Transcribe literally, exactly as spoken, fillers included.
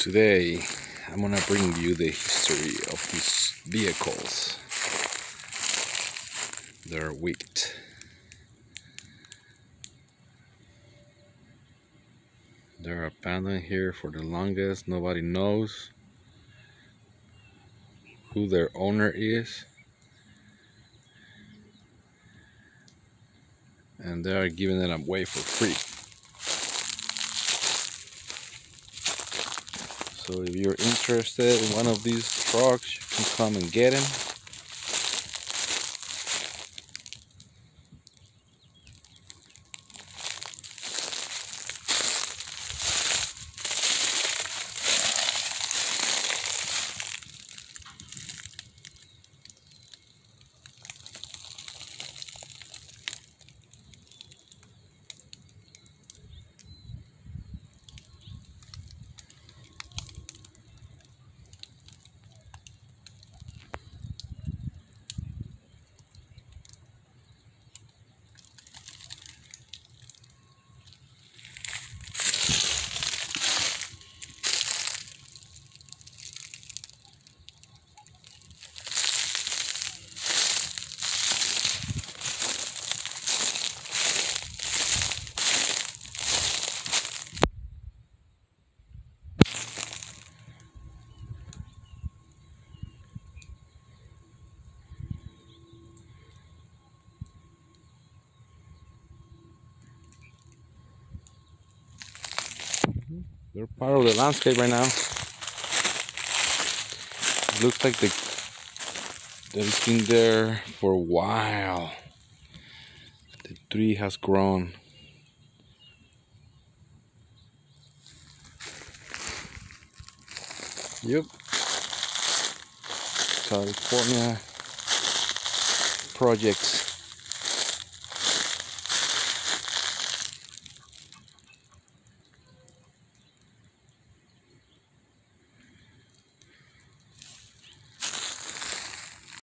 Today I'm gonna bring you the history of these vehicles. Their weight. They're abandoned here for the longest. Nobody knows who their owner is. And they are giving it away for free. So if you're interested in one of these trucks, you can come and get them. They're part of the landscape right now. It looks like they, they've been there for a while. The tree has grown. Yep. California projects.